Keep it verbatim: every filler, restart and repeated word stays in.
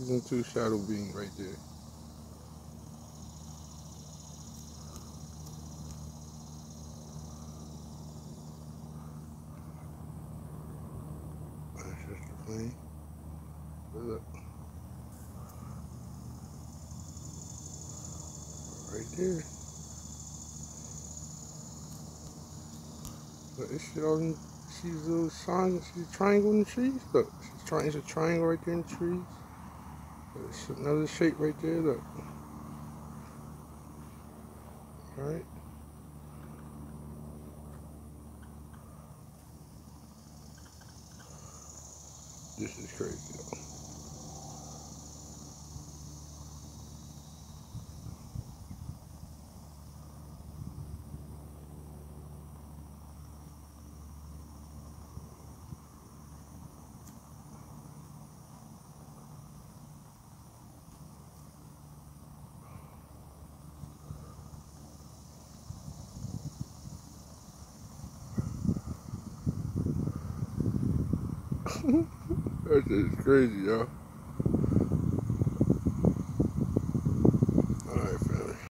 season two shadow being right there. That's just the plane. Look. Right there. But this shit all in, she's a little sign, she's a triangle in the trees. Look, she's trying, it's a triangle right there in the trees. There's another shape right there, look. Alright. This is crazy though. That shit is crazy, y'all.